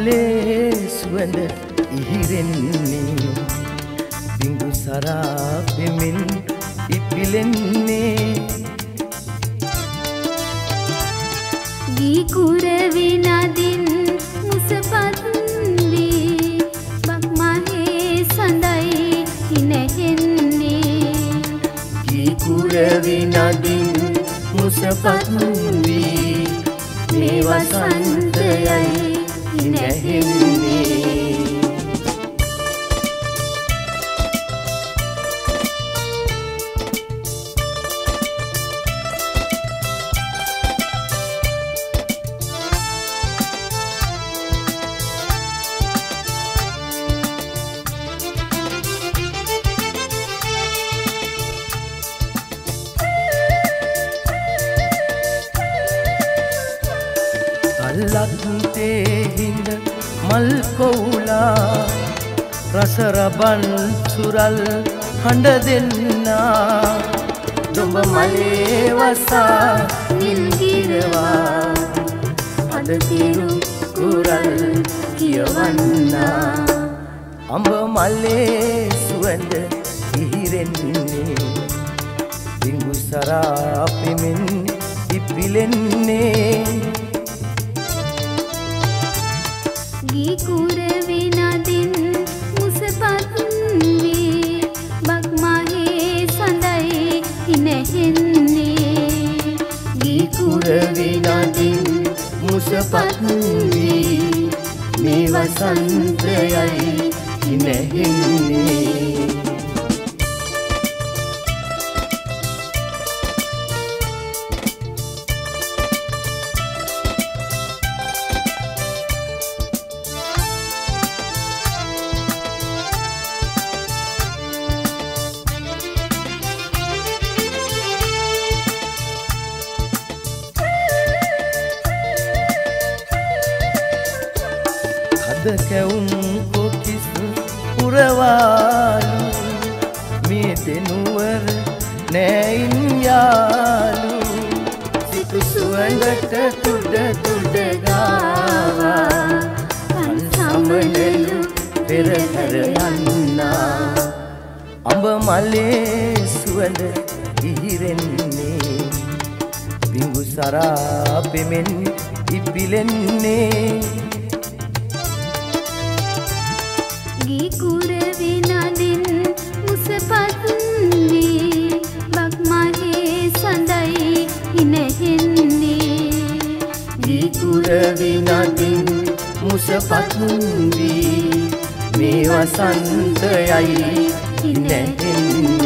මලේ සුවඳ ඉහිරෙන්නේ බිඳු සරාපෙමින් ඉපිලෙන්නේ ගී කුරවි නදින් මුසපත් වී බක් මහේ සඳයි හිනහෙන්නේ ගී කුරවි නදින් මුසපත් වී මේ වසන්තයයි හිනහෙන්නේ ලක්තේ හිඳ මල් කොවුලා රස රබන් සුරල් හඬ දෙන්නා දුඹ මලේ වසා නිල් ගිරවා අද තිරු කුරල් කියවන්නා අඹ මලේ සුවඳ ඉහිරෙන්නේ බිඟු සරාපෙමින් ඉපිලෙන්නේ ගී කුරවි නදින් මුසපත් වී බක් මහේ සඳයි හිනහෙන්නේ ගී කුරවි නදින් මුසපත් වී මේ වසන්තයයි හිනහෙන්නේ කැවුම් කොකිස් පුරවාලු මේ දෙනුවර නෑයින් යාලු සිතු සුවඳට තුඩ තුඩ ගාවා පන් සමනලු පෙරහැර යන්නා අඹ මලේ සුවඳ ඉහිරෙන්නේ බිඟු සරාපෙමින් ඉපිලෙන්නේ ගී කුරවි නදින් මුසපත් වී බක් මහේ සඳයි හිනහෙන්නේ ගී කුරවි නදින් මුසපත් වී මේ වසන්තයයි හිනහෙන්නේ